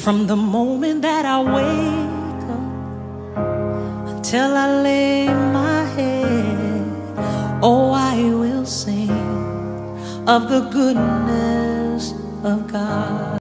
From the moment that I wake up until I lay my head, oh, I will sing of the goodness of God.